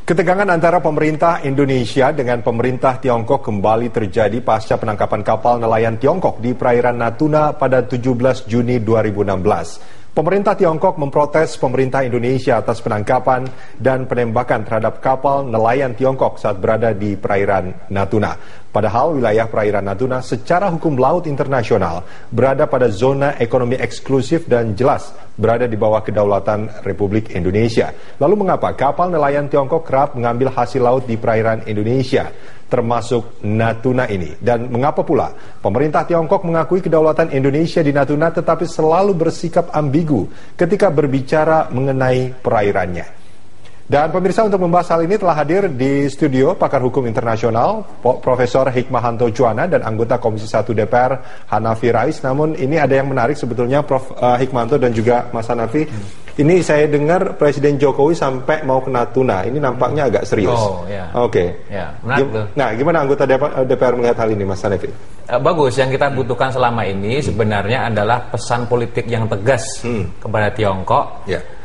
Ketegangan antara pemerintah Indonesia dengan pemerintah Tiongkok kembali terjadi pasca penangkapan kapal nelayan Tiongkok di perairan Natuna pada 17 Juni 2016. Pemerintah Tiongkok memprotes pemerintah Indonesia atas penangkapan dan penembakan terhadap kapal nelayan Tiongkok saat berada di perairan Natuna. Padahal wilayah perairan Natuna secara hukum laut internasional berada pada zona ekonomi eksklusif dan jelas berada di bawah kedaulatan Republik Indonesia. Lalu mengapa kapal nelayan Tiongkok kerap mengambil hasil laut di perairan Indonesia, termasuk Natuna ini? Dan mengapa pula pemerintah Tiongkok mengakui kedaulatan Indonesia di Natuna tetapi selalu bersikap ambigu ketika berbicara mengenai perairannya? Dan pemirsa, untuk membahas hal ini telah hadir di studio pakar hukum internasional Profesor Hikmahanto Juwana dan anggota Komisi 1 DPR Hanafi Rais. Namun ini ada yang menarik sebetulnya, Prof. Hikmahanto dan juga Mas Hanafi. Ini saya dengar Presiden Jokowi sampai mau ke Natuna. Ini nampaknya agak serius. Oh, ya. Oke. Ya, menarik tuh. Nah, gimana anggota DPR melihat hal ini, Mas Hanafi? Bagus, yang kita butuhkan selama ini sebenarnya adalah pesan politik yang tegas kepada Tiongkok.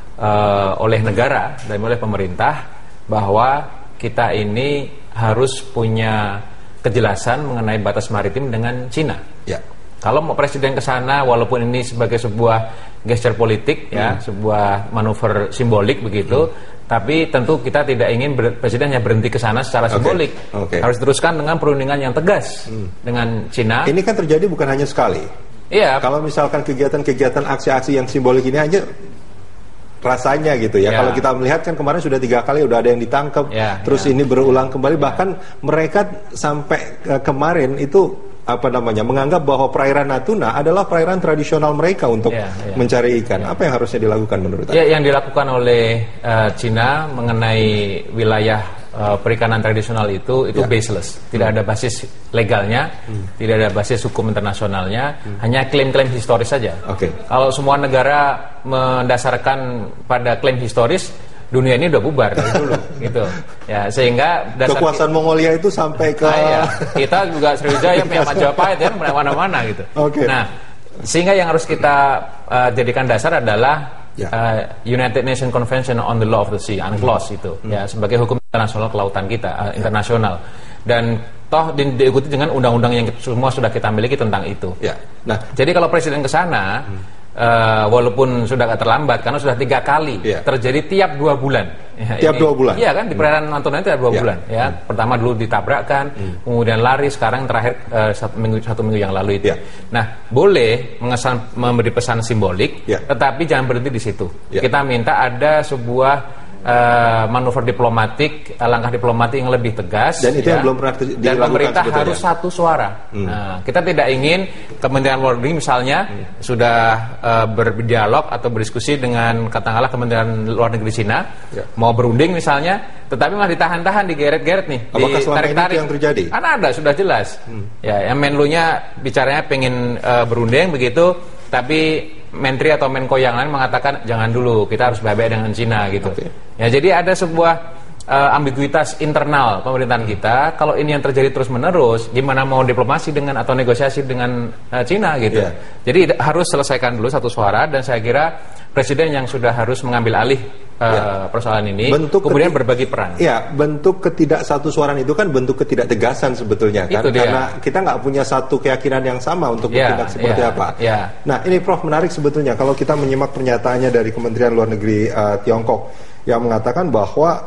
Oleh negara dan oleh pemerintah bahwa kita ini harus punya kejelasan mengenai batas maritim dengan Cina. Kalau mau presiden ke sana, walaupun ini sebagai sebuah gesture politik, sebuah manuver simbolik begitu, tapi tentu kita tidak ingin presidennya berhenti ke sana secara simbolik. Harus teruskan dengan perundingan yang tegas dengan Cina. Ini kan terjadi bukan hanya sekali. Iya. Kalau misalkan kegiatan-kegiatan aksi-aksi yang simbolik ini aja rasanya gitu ya. Kalau kita melihat kan kemarin sudah 3 kali udah ada yang ditangkap, terus ini berulang kembali. Bahkan mereka sampai kemarin itu menganggap bahwa perairan Natuna adalah perairan tradisional mereka untuk mencari ikan. Apa yang harusnya dilakukan menurut Anda? Yang dilakukan oleh Cina mengenai wilayah perikanan tradisional itu baseless, tidak ada basis legalnya, tidak ada basis hukum internasionalnya, hanya klaim-klaim historis saja. Kalau semua negara mendasarkan pada klaim historis, dunia ini udah bubar dari dulu, gitu. Ya, sehingga kekuasaan Mongolia itu sampai ke kita juga Sriwijaya punya Majapahit ya, mana-mana gitu. Nah, sehingga yang harus kita jadikan dasar adalah United Nations Convention on the Law of the Sea, UNCLOS itu, sebagai hukum internasional kelautan kita, internasional. Dan toh diikuti dengan undang-undang yang semua sudah kita miliki tentang itu. Nah, jadi kalau presiden ke sana, walaupun sudah agak terlambat karena sudah 3 kali terjadi tiap 2 bulan. Tiap 2 bulan. Iya kan, di perairan Natuna itu tiap 2 bulan. Pertama dulu ditabrakkan, kemudian lari, sekarang terakhir 1 minggu yang lalu itu. Nah, boleh memberi pesan simbolik, tetapi jangan berhenti di situ. Kita minta ada sebuah manuver diplomatik, langkah diplomatik yang lebih tegas, dan itu yang belum pernah dilakukan, dan pemerintah harus satu suara. Nah, kita tidak ingin Kementerian Luar Negeri misalnya sudah berdialog atau berdiskusi dengan katakanlah Kementerian Luar Negeri Cina, mau berunding misalnya, tetapi malah ditahan-tahan, digeret-geret nih, ditarik-tarik. Yang terjadi? Kan ada, sudah jelas. Yang Menlu-nya bicaranya pengen berunding begitu, tapi Menteri atau Menko yang lain mengatakan jangan dulu, kita harus baik-baik dengan Cina gitu. Ya, jadi ada sebuah ambiguitas internal pemerintahan kita. Kalau ini yang terjadi terus-menerus, gimana mau diplomasi dengan atau negosiasi dengan Cina gitu. Jadi harus selesaikan dulu satu suara, dan saya kira presiden yang sudah harus mengambil alih persoalan ini, kemudian berbagi peran. Bentuk ketidaksatusuaran itu kan bentuk ketidaktegasan sebetulnya kan, karena kita nggak punya satu keyakinan yang sama untuk bertindak seperti apa. Nah, ini Prof, menarik sebetulnya kalau kita menyimak pernyataannya dari Kementerian Luar Negeri Tiongkok yang mengatakan bahwa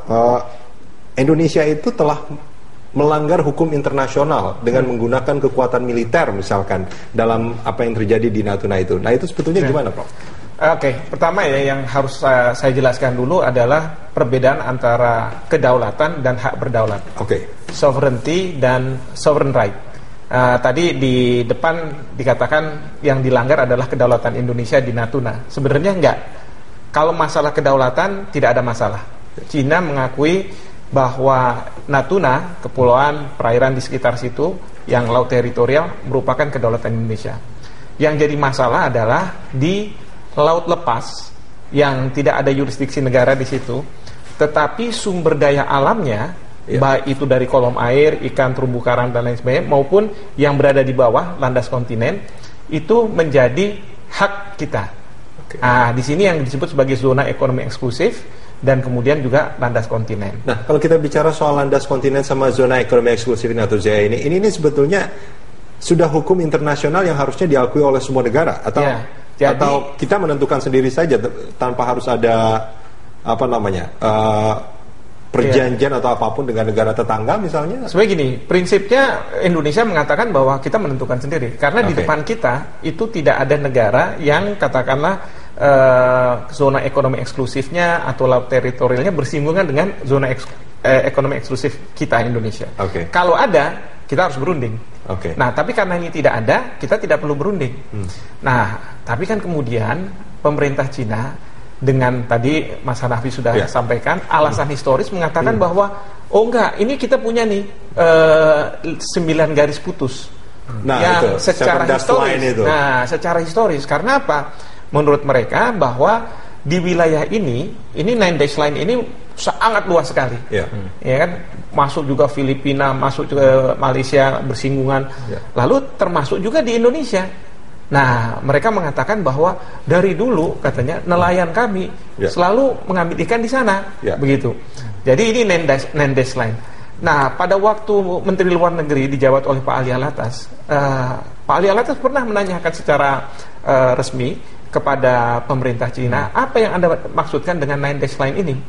Indonesia itu telah melanggar hukum internasional dengan menggunakan kekuatan militer misalkan dalam apa yang terjadi di Natuna itu. Nah, itu sebetulnya gimana, Prof? Pertama yang harus saya jelaskan dulu adalah perbedaan antara kedaulatan dan hak berdaulat. Sovereignty dan sovereign right. Tadi di depan dikatakan yang dilanggar adalah kedaulatan Indonesia di Natuna. Sebenarnya enggak. Kalau masalah kedaulatan tidak ada masalah. Cina mengakui bahwa Natuna, kepulauan perairan di sekitar situ yang laut teritorial, merupakan kedaulatan Indonesia. Yang jadi masalah adalah di laut lepas yang tidak ada yurisdiksi negara di situ, tetapi sumber daya alamnya, baik itu dari kolom air, ikan, terumbu karang dan lain sebagainya, maupun yang berada di bawah landas kontinen, itu menjadi hak kita. Di sini yang disebut sebagai zona ekonomi eksklusif, dan kemudian juga landas kontinen. Nah, kalau kita bicara soal landas kontinen sama zona ekonomi eksklusif atau ZEA ini sebetulnya sudah hukum internasional yang harusnya diakui oleh semua negara, atau atau kita menentukan sendiri saja tanpa harus ada perjanjian atau apapun dengan negara tetangga misalnya? Sebenarnya gini, prinsipnya Indonesia mengatakan bahwa kita menentukan sendiri, karena di depan kita itu tidak ada negara yang katakanlah zona ekonomi eksklusifnya atau laut teritorialnya bersinggungan dengan zona ekonomi eksklusif kita Indonesia. Kalau ada, kita harus berunding. Nah, tapi karena ini tidak ada, kita tidak perlu berunding. Nah, tapi kan kemudian pemerintah Cina dengan tadi Mas Hanafi sudah sampaikan alasan historis mengatakan bahwa enggak, ini kita punya nih 9 garis putus. Nah, yang itu secara historis. Nah, secara historis karena apa? Menurut mereka bahwa di wilayah ini 9 dash line ini sangat luas sekali. Ya kan? Masuk juga Filipina, masuk juga Malaysia bersinggungan. Lalu termasuk juga di Indonesia. Nah, mereka mengatakan bahwa dari dulu katanya nelayan kami selalu mengambil ikan di sana, begitu. Jadi ini 9 dash line. Nah, pada waktu Menteri Luar Negeri dijawab oleh Pak Ali Alatas, Pak Ali Alatas pernah menanyakan secara resmi kepada pemerintah Cina, apa yang Anda maksudkan dengan 9 dash line ini?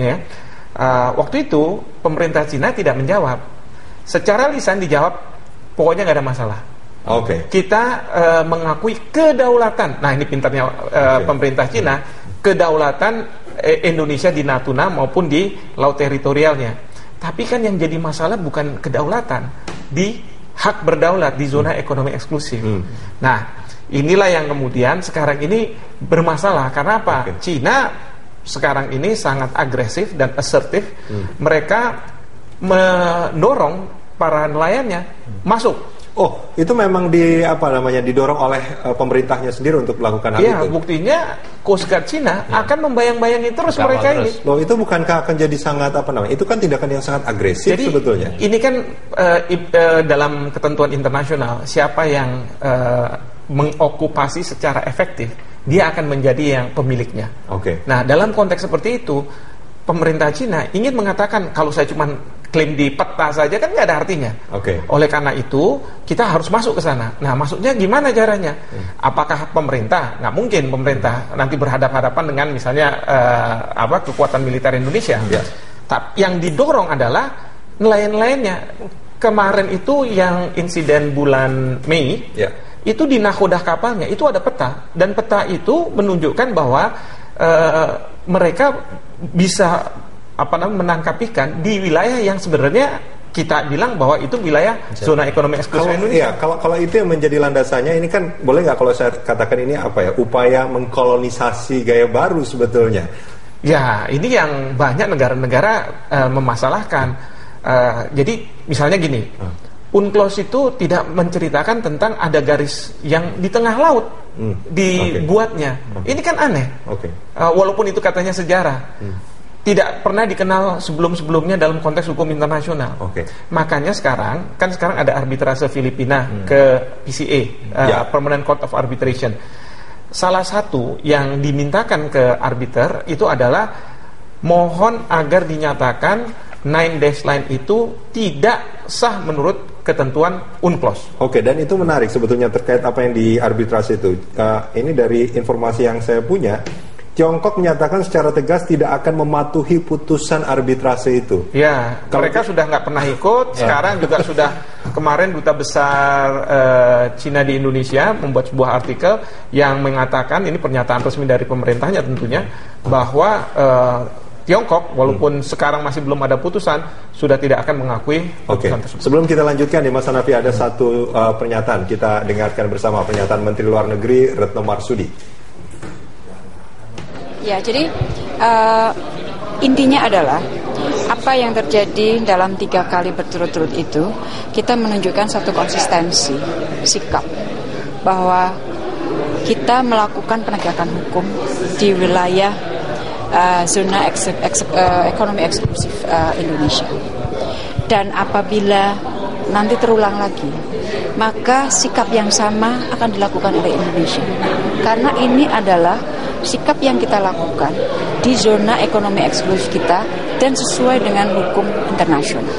Waktu itu pemerintah Cina tidak menjawab. Secara lisan dijawab, pokoknya nggak ada masalah. Kita mengakui kedaulatan. Nah, ini pintarnya pemerintah Cina, kedaulatan Indonesia di Natuna maupun di laut teritorialnya. Tapi kan yang jadi masalah bukan kedaulatan, di hak berdaulat di zona ekonomi eksklusif. Nah, inilah yang kemudian sekarang ini bermasalah. Karena apa? Cina sekarang ini sangat agresif dan asertif. Mereka mendorong para nelayannya masuk. Oh, itu memang didorong oleh pemerintahnya sendiri untuk melakukan hal itu? Iya, buktinya Coast Guard Cina akan membayang-bayangi terus mereka ini. Loh, itu bukankah akan jadi sangat itu kan tindakan yang sangat agresif jadi, sebetulnya? Ini kan dalam ketentuan internasional, siapa yang mengokupasi secara efektif, dia akan menjadi yang pemiliknya. Nah, dalam konteks seperti itu, pemerintah Cina ingin mengatakan kalau saya cuma klaim di peta saja kan nggak ada artinya. Oleh karena itu kita harus masuk ke sana. Nah, masuknya gimana caranya? Apakah pemerintah? Nggak mungkin pemerintah nanti berhadapan-hadapan dengan misalnya kekuatan militer Indonesia. Tapi yang didorong adalah nelayan-nelayannya. Kemarin itu yang insiden bulan Mei, itu di nakodah kapalnya itu ada peta, dan peta itu menunjukkan bahwa mereka bisa menangkap ikan di wilayah yang sebenarnya kita bilang bahwa itu wilayah zona ekonomi eksklusif Indonesia. Kalau itu yang menjadi landasannya, ini kan boleh nggak kalau saya katakan ini upaya mengkolonisasi gaya baru sebetulnya? Ya, ini yang banyak negara-negara memasalahkan. Jadi misalnya gini, UNCLOS itu tidak menceritakan tentang ada garis yang di tengah laut dibuatnya. Ini kan aneh. Walaupun itu katanya sejarah. Tidak pernah dikenal sebelum-sebelumnya dalam konteks hukum internasional. Makanya sekarang ada arbitrase Filipina ke PCA, Permanent Court of Arbitration. Salah satu yang dimintakan ke arbiter itu adalah mohon agar dinyatakan 9 dash line itu tidak sah menurut ketentuan UNCLOS. Dan itu menarik sebetulnya terkait apa yang di arbitrase itu. Ini dari informasi yang saya punya, Tiongkok menyatakan secara tegas tidak akan mematuhi putusan arbitrase itu. Ya, mereka sudah nggak pernah ikut. Sekarang juga sudah, kemarin Duta Besar Cina di Indonesia membuat sebuah artikel yang mengatakan, ini pernyataan resmi dari pemerintahnya tentunya, bahwa Tiongkok walaupun sekarang masih belum ada putusan, sudah tidak akan mengakui putusan tersebut. Sebelum kita lanjutkan nih Mas Hanafi, ada satu pernyataan, kita dengarkan bersama pernyataan Menteri Luar Negeri Retno Marsudi. Ya, jadi intinya adalah apa yang terjadi dalam 3 kali berturut-turut itu, kita menunjukkan satu konsistensi sikap bahwa kita melakukan penegakan hukum di wilayah zona ekonomi eksklusif Indonesia. Dan apabila nanti terulang lagi, maka sikap yang sama akan dilakukan oleh Indonesia. Karena ini adalah sikap yang kita lakukan di zona ekonomi eksklusif kita dan sesuai dengan hukum internasional.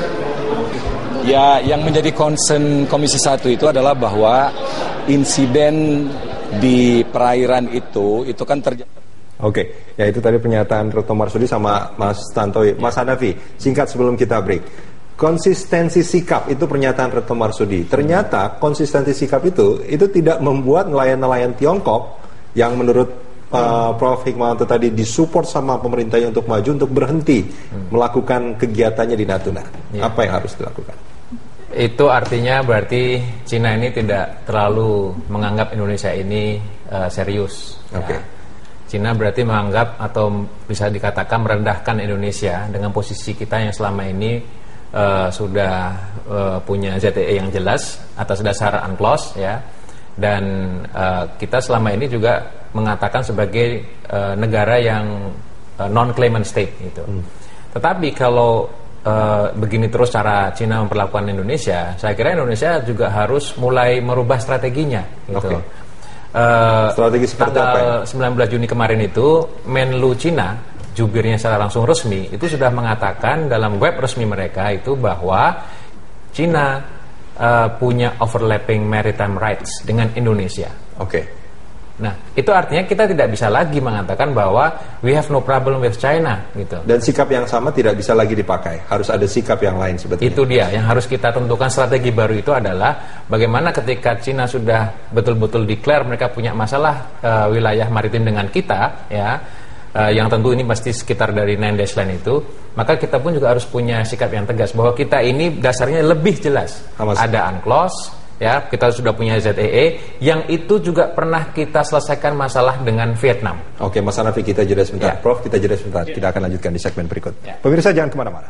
Ya, yang menjadi concern Komisi 1 itu adalah bahwa insiden di perairan itu kan terjadi. Oke, ya itu tadi pernyataan Retno Marsudi sama Mas Tantowi. Mas Hanafi, singkat sebelum kita break. Konsistensi sikap itu pernyataan Retno Marsudi. Ternyata konsistensi sikap itu tidak membuat nelayan-nelayan Tiongkok yang menurut Prof. Hikmawanto tadi disupport sama pemerintahnya untuk maju, untuk berhenti melakukan kegiatannya di Natuna. Apa yang harus dilakukan? Itu artinya berarti Cina ini tidak terlalu menganggap Indonesia ini serius. Oke. Ya. Cina berarti menganggap atau bisa dikatakan merendahkan Indonesia dengan posisi kita yang selama ini sudah punya ZEE yang jelas atas dasar UNCLOS ya, dan kita selama ini juga mengatakan sebagai negara yang non-claimant state gitu. Tetapi kalau begini terus cara Cina memperlakukan Indonesia, saya kira Indonesia juga harus mulai merubah strateginya gitu. Okay. Strategi seperti tanggal 19 Juni kemarin itu Menlu Cina, jubirnya secara langsung resmi itu sudah mengatakan dalam web resmi mereka itu bahwa Cina punya overlapping maritime rights dengan Indonesia. Oke. Nah, itu artinya kita tidak bisa lagi mengatakan bahwa we have no problem with China gitu. Dan sikap yang sama tidak bisa lagi dipakai. Harus ada sikap yang lain sebetulnya. Itu dia yang harus kita tentukan. Strategi baru itu adalah bagaimana ketika Cina sudah betul-betul declare mereka punya masalah wilayah maritim dengan kita ya, yang tentu ini pasti sekitar dari 9 dash line itu, maka kita pun juga harus punya sikap yang tegas bahwa kita ini dasarnya lebih jelas. Ada UNCLOS ya, kita sudah punya ZEE yang itu juga pernah kita selesaikan masalah dengan Vietnam. Oke, Mas Hanafi, kita jeda sebentar. Ya. Prof, kita jeda sebentar. Kita akan lanjutkan di segmen berikut. Ya. Pemirsa jangan kemana-mana.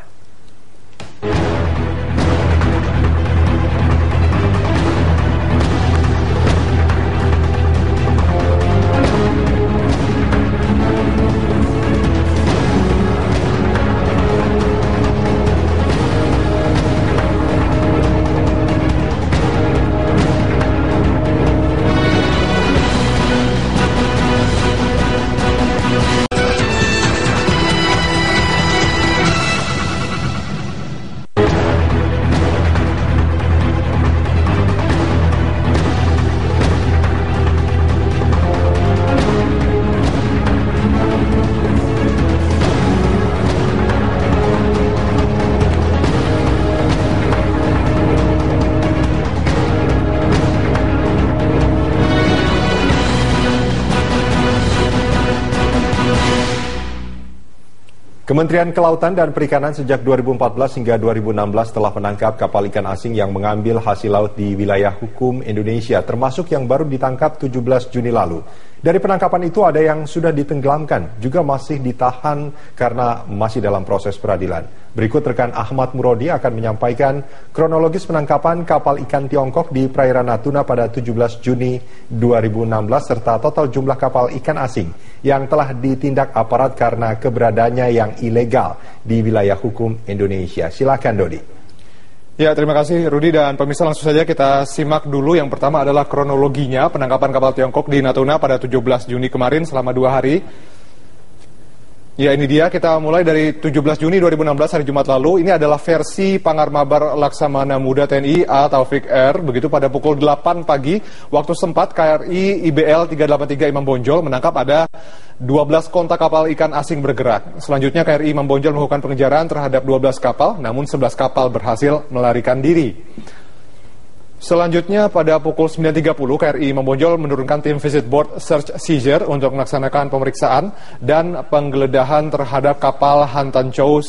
Kementerian Kelautan dan Perikanan sejak 2014 hingga 2016 telah menangkap kapal ikan asing yang mengambil hasil laut di wilayah hukum Indonesia, termasuk yang baru ditangkap 17 Juni lalu. Dari penangkapan itu ada yang sudah ditenggelamkan, juga masih ditahan karena masih dalam proses peradilan. Berikut rekan Ahmad Murodi akan menyampaikan kronologis penangkapan kapal ikan Tiongkok di perairan Natuna pada 17 Juni 2016 serta total jumlah kapal ikan asing yang telah ditindak aparat karena keberadaannya yang ilegal di wilayah hukum Indonesia. Silakan Dodi. Ya, terima kasih Rudi dan pemirsa, langsung saja kita simak dulu. Yang pertama adalah kronologinya penangkapan kapal Tiongkok di Natuna pada 17 Juni kemarin selama 2 hari. Ya, ini dia, kita mulai dari 17 Juni 2016 hari Jumat lalu. Ini adalah versi Pangarmabar Laksamana Muda TNI A Taufik R. Begitu pada pukul 8 pagi waktu sempat KRI IBL 383 Imam Bonjol menangkap ada 12 kontak kapal ikan asing bergerak. Selanjutnya KRI Imam Bonjol melakukan pengejaran terhadap 12 kapal, namun 11 kapal berhasil melarikan diri. Selanjutnya pada pukul 9.30 KRI Imam Bonjol menurunkan tim Visit Board Search Seizure untuk melaksanakan pemeriksaan dan penggeledahan terhadap kapal Hantan Chow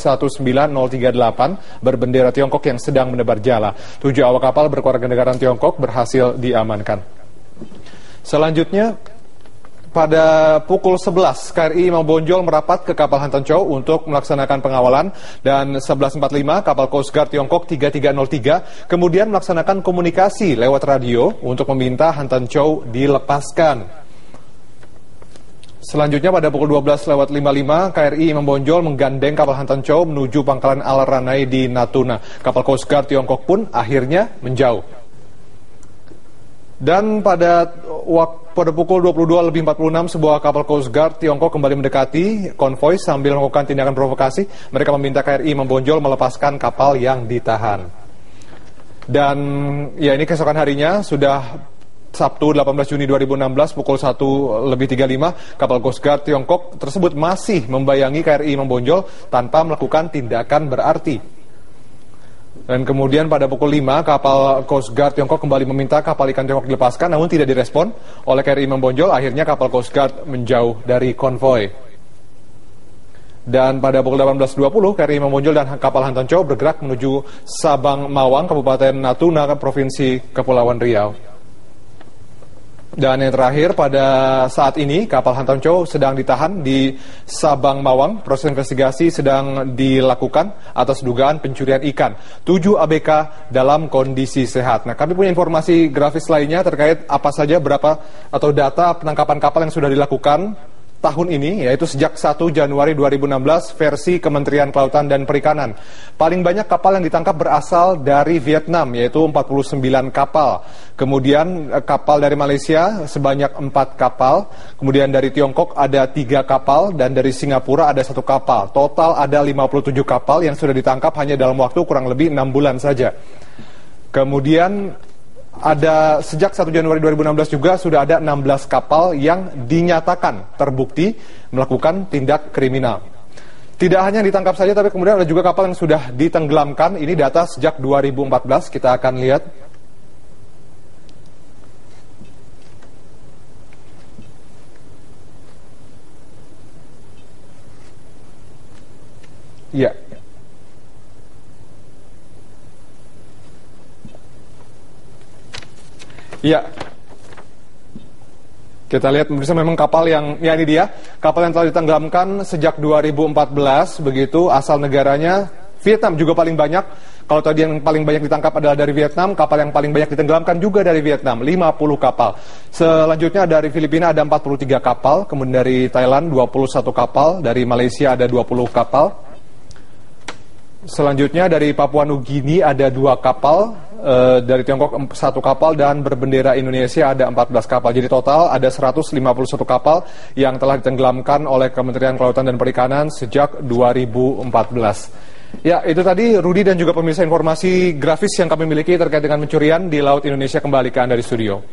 19038 berbendera Tiongkok yang sedang menebar jala. 7 awak kapal berkewarganegaraan Tiongkok berhasil diamankan. Selanjutnya pada pukul 11, KRI Imam Bonjol merapat ke kapal Hantan Chow untuk melaksanakan pengawalan, dan 11.45 kapal Coast Guard Tiongkok 3303 kemudian melaksanakan komunikasi lewat radio untuk meminta Hantan Chow dilepaskan. Selanjutnya pada pukul 12.55 KRI Imam Bonjol menggandeng kapal Hantan Chow menuju pangkalan Al Ranai di Natuna. Kapal Coast Guard Tiongkok pun akhirnya menjauh. Dan pada pukul 22.46 sebuah kapal Coast Guard Tiongkok kembali mendekati konvoi sambil melakukan tindakan provokasi. Mereka meminta KRI membonjol melepaskan kapal yang ditahan. Dan ya ini keesokan harinya sudah Sabtu 18 Juni 2016 pukul 1:35 kapal Coast Guard Tiongkok tersebut masih membayangi KRI membonjol tanpa melakukan tindakan berarti. Dan kemudian pada pukul 5 kapal Coast Guard Tiongkok kembali meminta kapal ikan Tiongkok dilepaskan, namun tidak direspon oleh KRI membonjol. Akhirnya kapal Coast Guard menjauh dari konvoi. Dan pada pukul 18.20 KRI membonjol dan kapal Hantan Chow bergerak menuju Sabang Mawang, Kabupaten Natuna, Provinsi Kepulauan Riau. Dan yang terakhir, pada saat ini kapal Hantan Chow sedang ditahan di Sabang Mawang. Proses investigasi sedang dilakukan atas dugaan pencurian ikan. 7 ABK dalam kondisi sehat. Nah, kami punya informasi grafis lainnya terkait apa saja berapa atau data penangkapan kapal yang sudah dilakukan tahun ini, yaitu sejak 1 Januari 2016 versi Kementerian Kelautan dan Perikanan. Paling banyak kapal yang ditangkap berasal dari Vietnam, yaitu 49 kapal. Kemudian kapal dari Malaysia sebanyak 4 kapal. Kemudian dari Tiongkok ada 3 kapal dan dari Singapura ada 1 kapal. Total ada 57 kapal yang sudah ditangkap hanya dalam waktu kurang lebih 6 bulan saja. Kemudian ada sejak 1 Januari 2016 juga sudah ada 16 kapal yang dinyatakan terbukti melakukan tindak kriminal. Tidak hanya ditangkap saja, tapi kemudian ada juga kapal yang sudah ditenggelamkan. Ini data sejak 2014, kita akan lihat. Ya. Ya, kita lihat bisa memang kapal yang, ya ini dia, kapal yang telah ditenggelamkan sejak 2014, begitu, asal negaranya Vietnam juga paling banyak. Kalau tadi yang paling banyak ditangkap adalah dari Vietnam, kapal yang paling banyak ditenggelamkan juga dari Vietnam, 50 kapal. Selanjutnya dari Filipina ada 43 kapal, kemudian dari Thailand 21 kapal, dari Malaysia ada 20 kapal. Selanjutnya dari Papua Nugini ada 2 kapal, dari Tiongkok 1 kapal, dan berbendera Indonesia ada 14 kapal. Jadi total ada 151 kapal yang telah ditenggelamkan oleh Kementerian Kelautan dan Perikanan sejak 2014. Ya, itu tadi Rudi dan juga pemirsa informasi grafis yang kami miliki terkait dengan pencurian di Laut Indonesia. Kembali ke Anda di studio.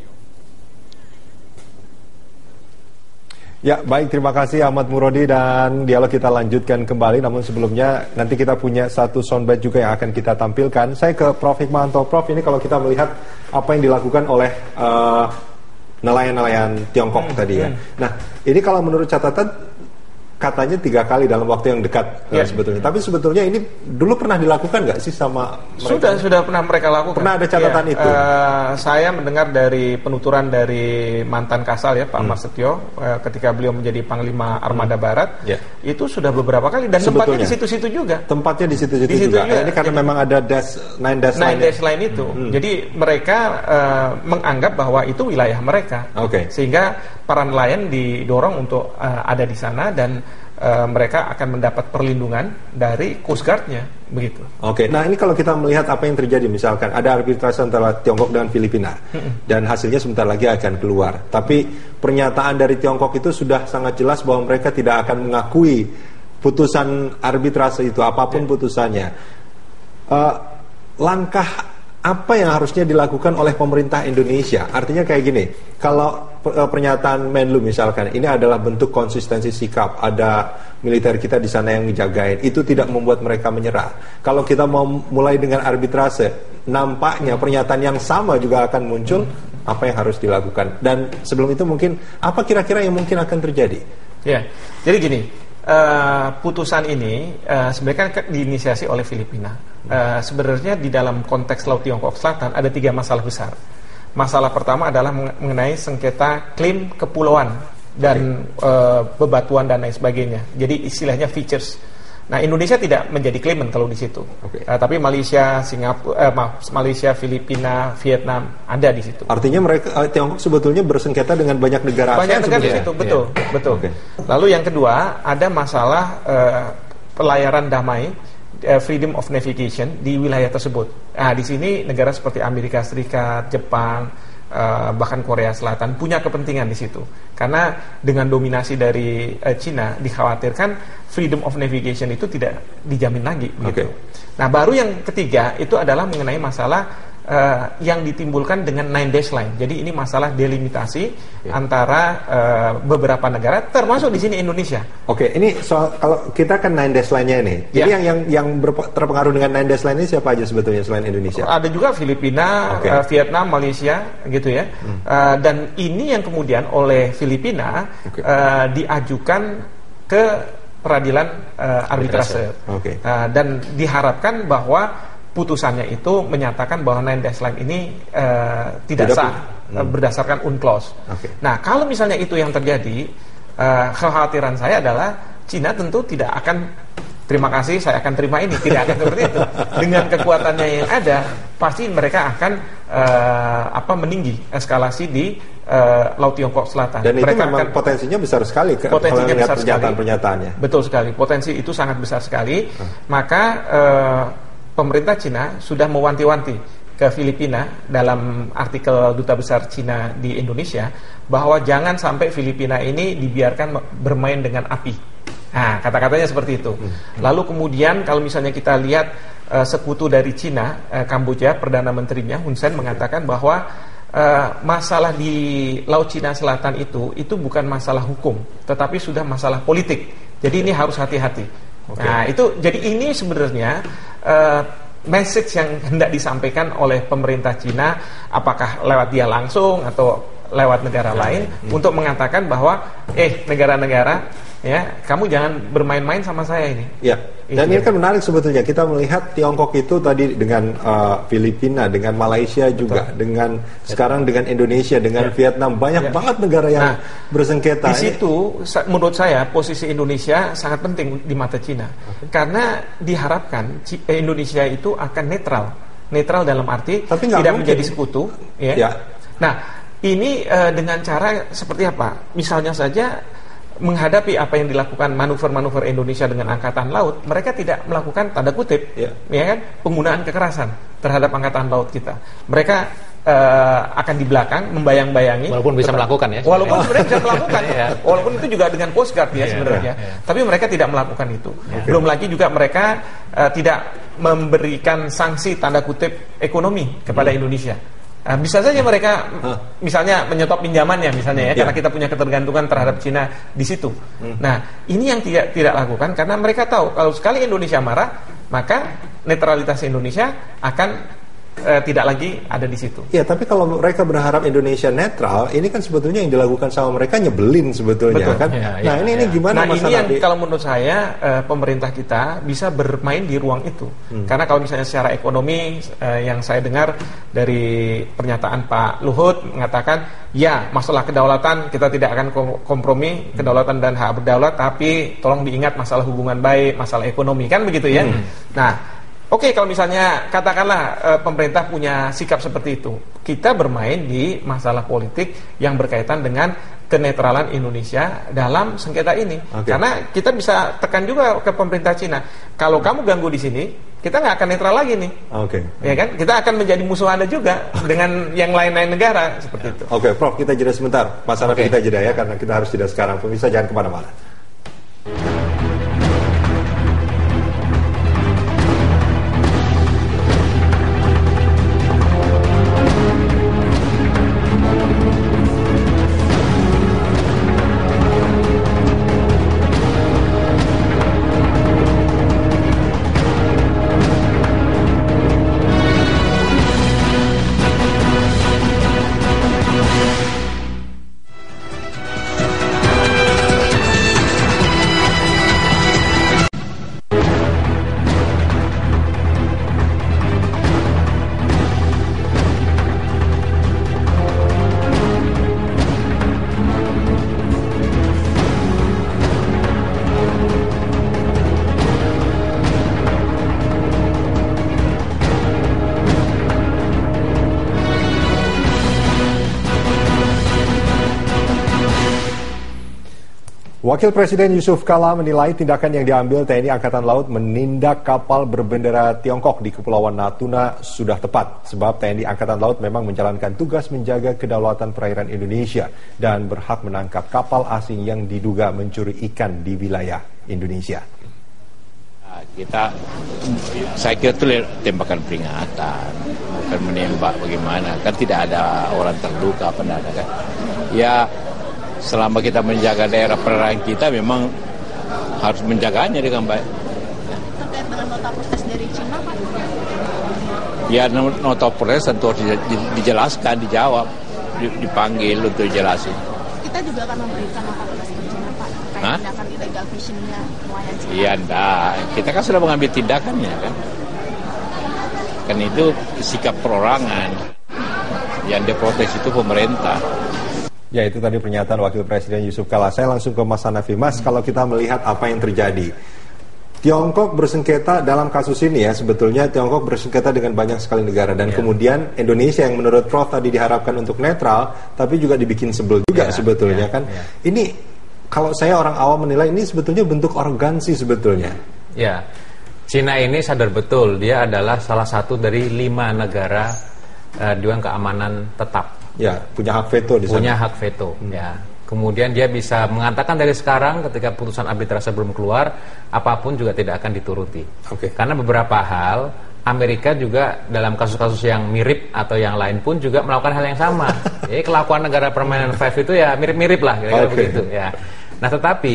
Ya, baik, terima kasih Ahmad Murodi, dan dialog kita lanjutkan kembali. Namun sebelumnya nanti kita punya satu soundbite juga yang akan kita tampilkan. Saya ke Prof. Hikmahanto. Prof, ini kalau kita melihat apa yang dilakukan oleh nelayan-nelayan Tiongkok tadi ya. Nah, ini kalau menurut catatan katanya 3 kali dalam waktu yang dekat sebetulnya. Tapi sebetulnya ini dulu pernah dilakukan nggak sih sama mereka? Sudah pernah mereka lakukan. Pernah ada catatan itu? Saya mendengar dari penuturan dari mantan Kasal ya, Pak Marsetio, ketika beliau menjadi Panglima Armada Barat, itu sudah beberapa kali, dan sebetulnya tempatnya di situ-situ juga. Tempatnya di situ-situ juga. Ini karena memang ada nine dash line itu. Jadi mereka menganggap bahwa itu wilayah mereka. Sehingga para nelayan didorong untuk ada di sana, dan mereka akan mendapat perlindungan dari Coast Guard-nya, begitu. Nah ini kalau kita melihat apa yang terjadi, misalkan ada arbitrase antara Tiongkok dan Filipina, dan hasilnya sebentar lagi akan keluar. Tapi pernyataan dari Tiongkok itu sudah sangat jelas bahwa mereka tidak akan mengakui putusan arbitrase itu, apapun putusannya. Langkah apa yang harusnya dilakukan oleh pemerintah Indonesia? Artinya kayak gini, kalau pernyataan Menlu misalkan, ini adalah bentuk konsistensi sikap, ada militer kita di sana yang ngejagain, itu tidak membuat mereka menyerah. Kalau kita mau mulai dengan arbitrase, nampaknya pernyataan yang sama juga akan muncul. Apa yang harus dilakukan? Dan sebelum itu mungkin, apa kira-kira yang mungkin akan terjadi? Ya, jadi gini, putusan ini sebenarnya kan diinisiasi oleh Filipina. Sebenarnya di dalam konteks Laut Tiongkok Selatan ada 3 masalah besar. Masalah pertama adalah mengenai sengketa klaim kepulauan dan bebatuan dan lain sebagainya. Jadi istilahnya features. Nah, Indonesia tidak menjadi claimant kalau di situ. Tapi Malaysia, Malaysia, Filipina, Vietnam ada di situ. Artinya mereka Tiongkok sebetulnya bersengketa dengan banyak negara. Banyak negara di situ, betul. Lalu yang kedua ada masalah pelayaran damai, freedom of navigation di wilayah tersebut. Nah, di sini negara seperti Amerika Serikat, Jepang, bahkan Korea Selatan punya kepentingan di situ. Karena dengan dominasi dari Cina dikhawatirkan freedom of navigation itu tidak dijamin lagi. Gitu. Nah, baru yang ketiga itu adalah mengenai masalah yang ditimbulkan dengan 9 dash line. Jadi ini masalah delimitasi antara beberapa negara, termasuk di sini Indonesia. Oke, ini soal kalau kita kan 9 dash line-nya ini. Jadi yang terpengaruh dengan 9 dash line ini siapa aja sebetulnya selain Indonesia? Ada juga Filipina, Vietnam, Malaysia, gitu ya. Dan ini yang kemudian oleh Filipina diajukan ke peradilan arbitrase. Dan diharapkan bahwa putusannya itu menyatakan bahwa 9 dash line ini tidak sah berdasarkan UNCLOS. Nah, kalau misalnya itu yang terjadi, kekhawatiran saya adalah Cina tentu tidak akan terima kasih, saya akan terima ini, tidak akan seperti itu. Dengan kekuatannya yang ada, pasti mereka akan meninggi eskalasi di Laut Tiongkok Selatan. Dan mereka itu memang potensinya besar sekali. Potensinya besar sekali. Pernyataan-pernyataannya. Betul sekali. Potensi itu sangat besar sekali. Maka pemerintah Cina sudah mewanti-wanti ke Filipina dalam artikel Duta Besar Cina di Indonesia bahwa jangan sampai Filipina ini dibiarkan bermain dengan api. Nah, kata-katanya seperti itu. Lalu kemudian kalau misalnya kita lihat sekutu dari Cina, Kamboja, Perdana Menterinya Hun Sen mengatakan bahwa masalah di Laut Cina Selatan itu bukan masalah hukum, tetapi sudah masalah politik. Jadi ini harus hati-hati. Nah, itu jadi ini sebenarnya message yang hendak disampaikan oleh pemerintah Cina, apakah lewat dia langsung atau lewat negara lain, untuk mengatakan bahwa negara-negara, ya, kamu jangan bermain-main sama saya ini. Ya. Dan ini kan menarik sebetulnya, kita melihat Tiongkok itu tadi dengan Filipina, dengan Malaysia juga, dengan sekarang dengan Indonesia, dengan Vietnam, banyak banget negara yang bersengketa. Di situ menurut saya posisi Indonesia sangat penting di mata Cina. Karena diharapkan Indonesia itu akan netral dalam arti tidak menjadi sekutu, ya. Nah, ini dengan cara seperti apa? Misalnya saja menghadapi apa yang dilakukan manuver-manuver Indonesia dengan angkatan laut, mereka tidak melakukan tanda kutip, ya kan, penggunaan kekerasan terhadap angkatan laut kita. Mereka akan di belakang membayang-bayangi, walaupun bisa melakukan ya. Walaupun sebenarnya bisa melakukan, walaupun itu juga dengan Coast Guard ya sebenarnya. Tapi mereka tidak melakukan itu. Belum lagi juga mereka tidak memberikan sanksi tanda kutip ekonomi kepada Indonesia. Bisa saja mereka misalnya menyetop pinjamannya misalnya karena kita punya ketergantungan terhadap Cina di situ. Nah, ini yang tidak lakukan karena mereka tahu kalau sekali Indonesia marah, maka netralitas Indonesia akan tidak lagi ada di situ. Ya, tapi kalau mereka berharap Indonesia netral, ini kan sebetulnya yang dilakukan sama mereka nyebelin sebetulnya. Betul. Kan. Ini gimana? Nah, ini yang kalau menurut saya pemerintah kita bisa bermain di ruang itu. Karena kalau misalnya secara ekonomi yang saya dengar dari pernyataan Pak Luhut mengatakan, ya masalah kedaulatan kita tidak akan kompromi kedaulatan dan hak berdaulat, tapi tolong diingat masalah hubungan baik, masalah ekonomi kan begitu ya. Nah. Oke, kalau misalnya katakanlah pemerintah punya sikap seperti itu, kita bermain di masalah politik yang berkaitan dengan kenetralan Indonesia dalam sengketa ini. Karena kita bisa tekan juga ke pemerintah Cina. Kalau kamu ganggu di sini, kita nggak akan netral lagi nih. Ya kan? Kita akan menjadi musuh Anda juga dengan yang lain-lain negara seperti itu. Oke, Prof, kita jeda sebentar. Masalah kita jeda ya, karena kita harus jeda sekarang. Pemirsa jangan kemana-mana. Wakil Presiden Yusuf Kala menilai tindakan yang diambil TNI Angkatan Laut menindak kapal berbendera Tiongkok di Kepulauan Natuna sudah tepat, sebab TNI Angkatan Laut memang menjalankan tugas menjaga kedaulatan perairan Indonesia dan berhak menangkap kapal asing yang diduga mencuri ikan di wilayah Indonesia. Saya kira itu tembakan peringatan, bukan menembak bagaimana, kan tidak ada orang terluka apa kan. Ya, selama kita menjaga daerah perairan kita memang harus menjaganya dengan baik. Terkait dengan nota protes dari Cina, Pak? Ya, nota protes tentu harus dijelaskan, dijawab, dipanggil untuk jelasin. Kita juga akan memberikan nota protes ke Cina, Pak, terkait tindakan illegal fishing-nya nelayan Cina. Iya, enggak. Kita kan sudah mengambil tindakannya kan. Kan itu sikap perorangan. Yang diprotes itu pemerintah. Ya, itu tadi pernyataan Wakil Presiden Yusuf Kala. Saya langsung ke Mas Hanafi. Mas, kalau kita melihat apa yang terjadi, Tiongkok bersengketa dalam kasus ini ya, sebetulnya Tiongkok bersengketa dengan banyak sekali negara. Dan kemudian Indonesia yang menurut Prof tadi diharapkan untuk netral, tapi juga dibikin sebel juga sebetulnya kan. Ini, kalau saya orang awam menilai ini sebetulnya bentuk arogansi sebetulnya. Ya, Cina ini sadar betul, dia adalah salah satu dari 5 negara Dewan Keamanan Tetap. Ya, punya hak veto di sana. Punya hak veto, ya. Kemudian dia bisa mengatakan dari sekarang ketika putusan arbitrase belum keluar, apapun juga tidak akan dituruti. Karena beberapa hal, Amerika juga dalam kasus-kasus yang mirip atau yang lain pun juga melakukan hal yang sama. Jadi kelakuan negara permainan Five itu ya mirip-mirip lah, kira-kira begitu. Ya. Nah, tetapi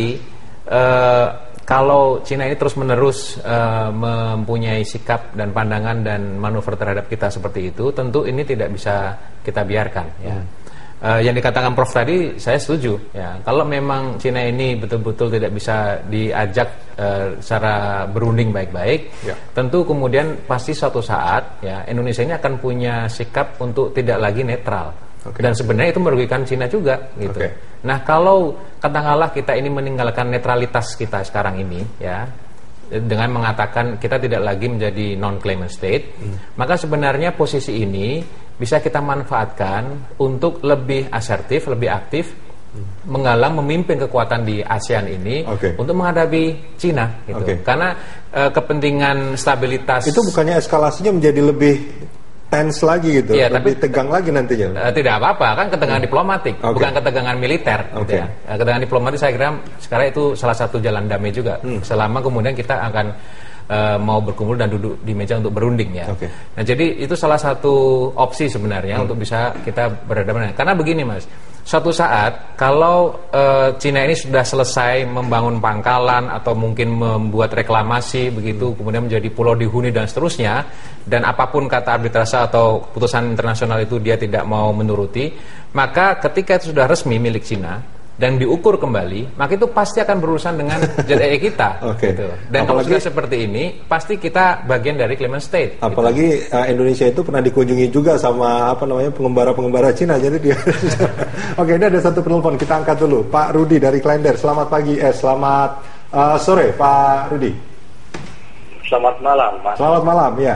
kalau Cina ini terus-menerus mempunyai sikap dan pandangan dan manuver terhadap kita seperti itu, tentu ini tidak bisa kita biarkan. Ya. Yang dikatakan Prof tadi, saya setuju. Ya. Kalau memang Cina ini betul-betul tidak bisa diajak secara berunding baik-baik, tentu kemudian pasti suatu saat ya Indonesia ini akan punya sikap untuk tidak lagi netral. Dan sebenarnya itu merugikan Cina juga gitu. Nah, kalau katakanlah kita ini meninggalkan netralitas kita sekarang ini ya, dengan mengatakan kita tidak lagi menjadi non-claimant state, maka sebenarnya posisi ini bisa kita manfaatkan untuk lebih asertif, lebih aktif menggalang, memimpin kekuatan di ASEAN ini untuk menghadapi Cina gitu. Karena kepentingan stabilitas itu bukannya eskalasinya menjadi lebih tense lagi gitu, ya, lebih tapi tegang lagi nantinya. Tidak apa-apa, kan ketegangan diplomatik, bukan ketegangan militer. Gitu ya. Ketegangan diplomatik saya kira sekarang itu salah satu jalan damai juga. Selama kemudian kita akan mau berkumpul dan duduk di meja untuk berunding ya. Nah, jadi itu salah satu opsi sebenarnya untuk bisa kita berhadapan. Karena begini Mas, suatu saat kalau Cina ini sudah selesai membangun pangkalan atau mungkin membuat reklamasi begitu, kemudian menjadi pulau dihuni dan seterusnya, dan apapun kata arbitrase atau putusan internasional itu dia tidak mau menuruti, maka ketika itu sudah resmi milik Cina dan diukur kembali, maka itu pasti akan berurusan dengan JDE kita. Gitu. Dan kalau sudah seperti ini, pasti kita bagian dari claimant state. Apalagi Indonesia itu pernah dikunjungi juga sama pengembara-pengembara Cina, jadi dia. Oke, ini ada satu penelpon, kita angkat dulu. Pak Rudi dari Klender. Selamat pagi, selamat sore, Pak Rudi. Selamat malam, Mas. Selamat malam, ya.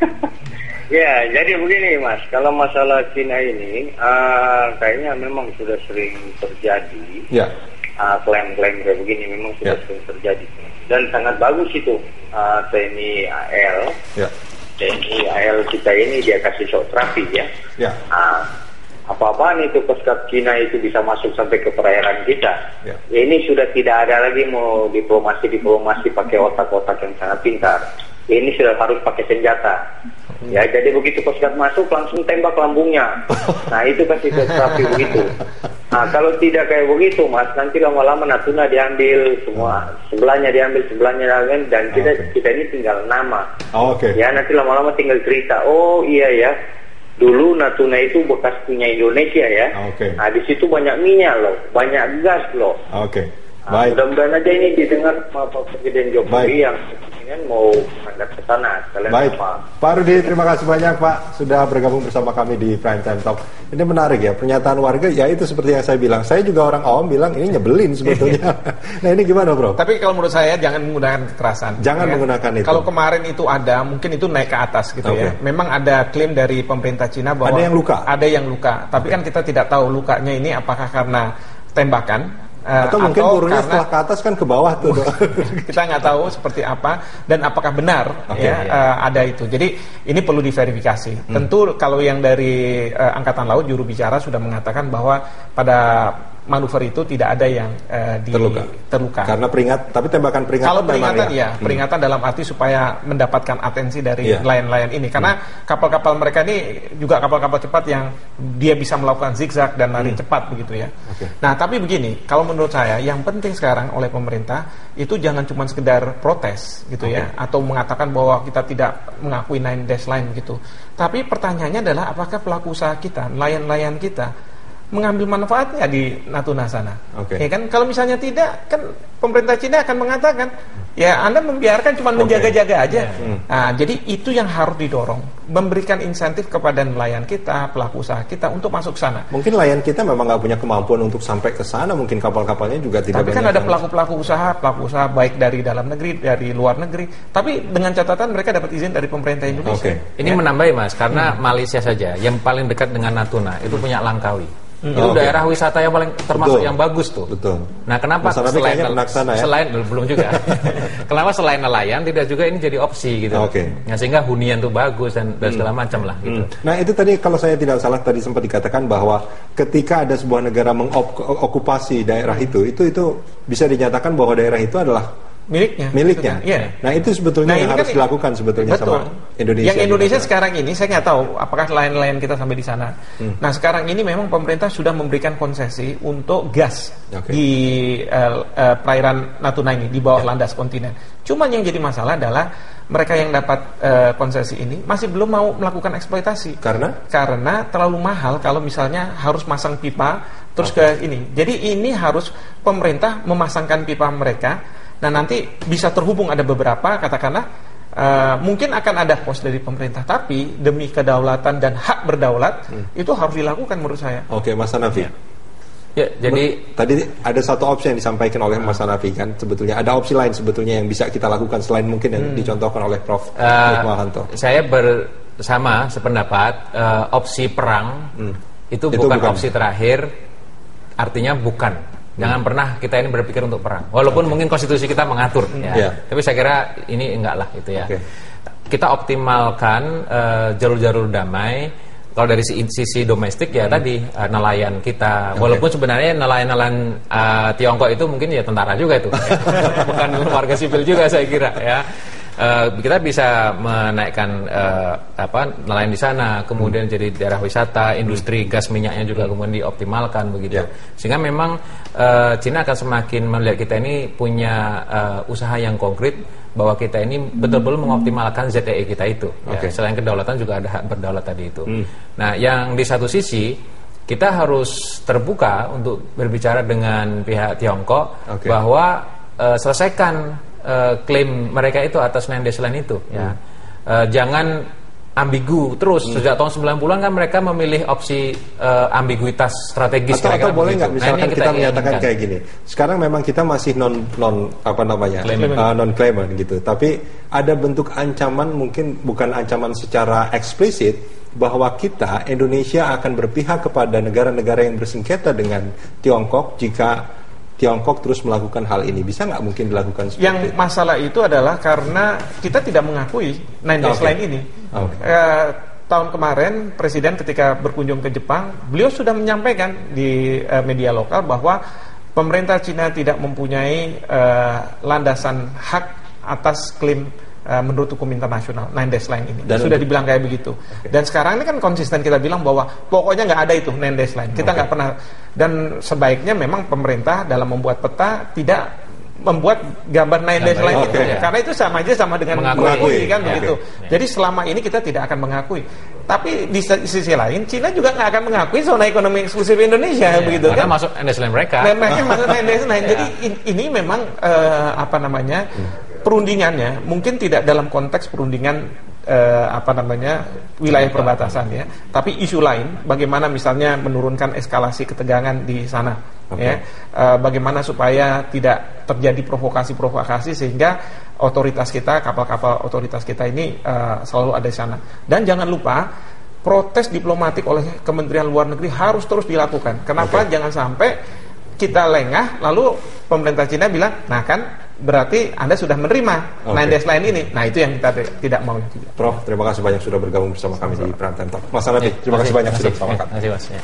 Ya, jadi begini Mas, kalau masalah Cina ini kayaknya memang sudah sering terjadi. Klaim-klaim kayak begini memang sudah sering terjadi. Dan sangat bagus itu TNI AL. TNI AL kita ini dia kasih shock terapi ya. Apa-apaan itu Coast Cina itu bisa masuk sampai ke perairan kita. Ini sudah tidak ada lagi mau diplomasi pakai otak-otak yang sangat pintar. Ini sudah harus pakai senjata. Ya, jadi begitu Coast Guard masuk langsung tembak lambungnya. Nah, itu kasih terapi begitu. Nah, kalau tidak kayak begitu Mas, nanti lama-lama Natuna diambil semua, sebelahnya diambil, dan kita ini tinggal nama. Ya, nanti lama-lama tinggal cerita. Oh iya ya, dulu Natuna itu bekas punya Indonesia ya. Nah, di situ banyak minyak loh, banyak gas loh. Baik. Mudah-mudahan aja ini didengar Pak Presiden Jokowi yang mau menghadap ke sana. Baik, Pak Rudi, terima kasih banyak Pak sudah bergabung bersama kami di Prime Time Talk. Ini menarik ya, pernyataan warga ya itu seperti yang saya bilang. Saya juga orang awam bilang ini nyebelin sebetulnya. Nah, ini gimana Bro? Tapi kalau menurut saya jangan menggunakan kekerasan. Jangan menggunakan itu. Kalau kemarin itu ada, mungkin itu naik ke atas gitu ya. Memang ada klaim dari pemerintah Cina bahwa ada yang luka. Ada yang luka. Tapi kan kita tidak tahu lukanya ini apakah karena tembakan Atau mungkin turunnya setelah ke atas kan ke bawah tuh. Kita nggak tahu seperti apa dan apakah benar ada itu. Jadi ini perlu diverifikasi. Tentu kalau yang dari Angkatan Laut juru bicara sudah mengatakan bahwa pada manuver itu tidak ada yang terluka. Karena tapi tembakan peringatan. Kalau peringatan peringatan dalam arti supaya mendapatkan atensi dari nelayan-nelayan ini. Karena kapal-kapal mereka ini juga kapal-kapal cepat yang dia bisa melakukan zigzag dan lari cepat begitu ya. Nah, tapi begini, kalau menurut saya yang penting sekarang oleh pemerintah itu jangan cuma sekedar protes gitu ya, atau mengatakan bahwa kita tidak mengakui 9 dash line gitu. Tapi pertanyaannya adalah apakah pelaku usaha kita, nelayan-nelayan kita mengambil manfaatnya di Natuna sana. Ya kan, kalau misalnya tidak, kan pemerintah Cina akan mengatakan, ya Anda membiarkan cuma menjaga-jaga aja. Nah, jadi itu yang harus didorong, memberikan insentif kepada nelayan kita, pelaku usaha kita untuk masuk sana. Mungkin nelayan kita memang nggak punya kemampuan untuk sampai ke sana, mungkin kapal-kapalnya juga tidak. Tapi kan ada pelaku usaha baik dari dalam negeri, dari luar negeri. Tapi dengan catatan mereka dapat izin dari pemerintah Indonesia. Ini menambahi Mas, karena Malaysia saja yang paling dekat dengan Natuna itu punya Langkawi. Itu daerah wisata yang paling termasuk yang bagus tuh. Nah, kenapa selain belum juga. Kenapa selain nelayan tidak juga ini jadi opsi gitu. Nah, sehingga hunian tuh bagus dan segala macam lah gitu. Nah, itu tadi kalau saya tidak salah tadi sempat dikatakan bahwa ketika ada sebuah negara mengokupasi daerah itu bisa dinyatakan bahwa daerah itu adalah miliknya. Nah, itu sebetulnya yang harus dilakukan sebetulnya sama Indonesia. Yang Indonesia sekarang ini saya nggak tahu apakah nelayan kita sampai di sana. Nah, sekarang ini memang pemerintah sudah memberikan konsesi untuk gas di perairan Natuna ini di bawah landas kontinen. Cuma yang jadi masalah adalah mereka yang dapat konsesi ini masih belum mau melakukan eksploitasi. Karena terlalu mahal kalau misalnya harus masang pipa terus ke ini. Jadi ini harus pemerintah memasangkan pipa mereka. Nah, nanti bisa terhubung ada beberapa, katakanlah mungkin akan ada pos dari pemerintah, tapi demi kedaulatan dan hak berdaulat itu harus dilakukan menurut saya. Mas Hanafi. Ya, jadi tadi ada satu opsi yang disampaikan oleh Mas Hanafi kan, sebetulnya ada opsi lain sebetulnya yang bisa kita lakukan selain mungkin yang dicontohkan oleh Prof. Hikmahanto. Saya bersama sependapat, opsi perang itu bukan opsi terakhir, artinya bukan. Jangan pernah kita ini berpikir untuk perang. Walaupun mungkin konstitusi kita mengatur tapi saya kira ini enggak lah gitu ya. Kita optimalkan jalur-jalur damai. Kalau dari sisi domestik ya tadi nelayan kita. Walaupun sebenarnya nelayan Tiongkok itu mungkin ya tentara juga itu. Bukan warga sipil juga saya kira ya. Kita bisa menaikkan nelayan di sana, kemudian jadi daerah wisata, industri gas minyaknya juga kemudian dioptimalkan begitu. Sehingga memang Cina akan semakin melihat kita ini punya usaha yang konkret, bahwa kita ini betul-betul mengoptimalkan ZEE kita itu. Selain kedaulatan juga ada hak berdaulat tadi itu. Nah, yang di satu sisi kita harus terbuka untuk berbicara dengan pihak Tiongkok bahwa selesaikan klaim mereka itu atas 9 dash line itu ya. Jangan ambigu terus. Sejak tahun 90-an kan mereka memilih opsi ambiguitas strategis. Atau boleh nggak misalkan kita menyatakan kayak gini, sekarang memang kita masih non claimant gitu, tapi ada bentuk ancaman, mungkin bukan ancaman secara eksplisit, bahwa kita Indonesia akan berpihak kepada negara-negara yang bersengketa dengan Tiongkok jika Tiongkok terus melakukan hal ini. Bisa nggak mungkin dilakukan seperti yang itu? Masalah itu adalah karena kita tidak mengakui 9 dash line ini. Tahun kemarin Presiden ketika berkunjung ke Jepang, beliau sudah menyampaikan di media lokal bahwa pemerintah Cina tidak mempunyai landasan hak atas klaim menurut hukum internasional 9 dash line ini. Sudah dibilang kayak begitu. Dan sekarang ini kan konsisten kita bilang bahwa pokoknya nggak ada itu 9 dash line. Kita nggak pernah. Dan sebaiknya memang pemerintah dalam membuat peta tidak membuat gambar 9 dash line itu. Karena itu sama aja sama dengan mengakui kan begitu. Jadi selama ini kita tidak akan mengakui. Tapi di sisi lain Cina juga nggak akan mengakui zona ekonomi eksklusif Indonesia begitu kan. Karena masuk 9 dash line mereka. Dan mereka masuk 9 dash line. Jadi ini memang perundingannya mungkin tidak dalam konteks perundingan wilayah perbatasan ya, tapi isu lain bagaimana misalnya menurunkan eskalasi ketegangan di sana bagaimana supaya tidak terjadi provokasi sehingga otoritas kita, kapal-kapal otoritas kita ini selalu ada di sana. Dan jangan lupa protes diplomatik oleh Kementerian Luar Negeri harus terus dilakukan. Kenapa? Jangan sampai kita lengah, lalu pemerintah Cina bilang, nah kan berarti Anda sudah menerima 9 days lain ini. Nah itu yang kita tidak mau juga. Prof, terima kasih banyak sudah bergabung bersama kami di Prime Time Talk. Mas Hanafi, terima kasih banyak sudah bersama kami. Terima kasih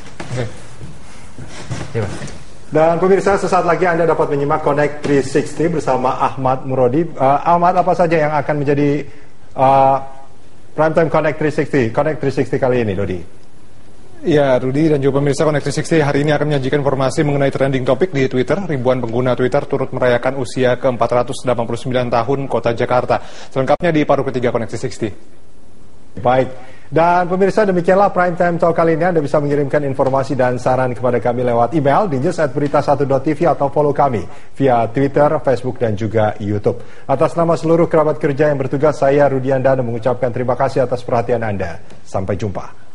Mas. Dan pemirsa, sesaat lagi Anda dapat menyimak Connect 360 bersama Ahmad Murodi. Ahmad, apa saja yang akan menjadi Primetime Connect 360? Connect 360 kali ini, Dodi. Ya, Rudi dan juga pemirsa, Connect 360 hari ini akan menyajikan informasi mengenai trending topik di Twitter. Ribuan pengguna Twitter turut merayakan usia ke-489 tahun Kota Jakarta. Selengkapnya di paruh ketiga Connect 360. Baik, dan pemirsa, demikianlah Prime Time Talk kali ini. Anda bisa mengirimkan informasi dan saran kepada kami lewat email di news@berita1.tv atau follow kami via Twitter, Facebook, dan juga YouTube. Atas nama seluruh kerabat kerja yang bertugas, saya Rudi Andana mengucapkan terima kasih atas perhatian Anda. Sampai jumpa.